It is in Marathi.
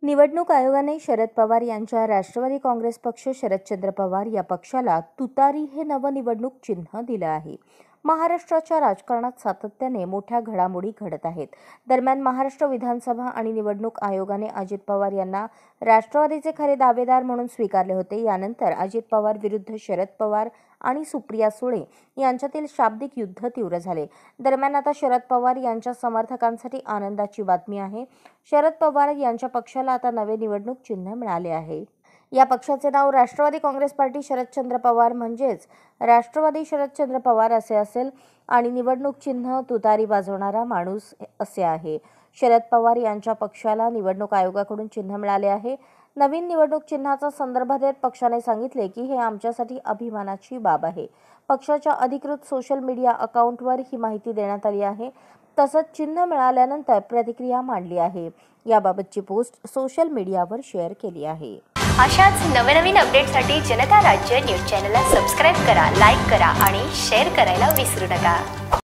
निवडणूक आयोगाने शरद पवार यांच्या राष्ट्रवादी काँग्रेस पक्ष शरदचंद्र पवार या पक्षाला तुतारी हे नवं निवडणूक चिन्ह दिलं आहे। महाराष्ट्राच्या राजकारणात सातत्याने मोठ्या घडामोडी घडत आहेत। दरम्यान महाराष्ट्र विधानसभा आणि निवडणूक आयोगाने अजित पवार यांना राष्ट्रवादीचे खरे दावेदार म्हणून स्वीकारले होते। यानंतर अजित पवार विरुद्ध शरद पवार आणि सुप्रिया सुळे यांच्यातील शाब्दिक युद्ध तीव्र झाले। दरम्यान आता शरद पवार यांच्या समर्थकांसाठी आनंदाची बातमी आहे। शरद पवार यांच्या पक्षाला आता नवे निवडणूक चिन्ह मिळाले आहे। या पक्षाचे नाव राष्ट्रवादी काँग्रेस पार्टी शरदचंद्र पवार म्हणजेच राष्ट्रवादी शरदचंद्र पवार असे असेल आणि निवडणूक चिन्ह तुतारी वाजवणारा माणूस असे आहे। शरद पवार यांच्या पक्षाला निवडणूक आयोगाकडून चिन्ह मिळाले आहे। नवीन निवडणूक चिन्हाचा संदर्भ देत पक्षाने सांगितले की हे आमच्यासाठी अभिमानाची बाब आहे। पक्षाच्या अधिकृत सोशल मीडिया अकाउंटवर ही माहिती देण्यात आली आहे। तसंच चिन्ह मिळाल्यानंतर प्रतिक्रिया मांडली आहे। याबाबतची पोस्ट सोशल मीडियावर शेअर केली आहे। अशाच नवनवीन अपडेटसाठी जनता राज्य न्यूज चॅनलला सबस्क्राईब करा, लाईक करा आणि शेअर करायला विसरू नका।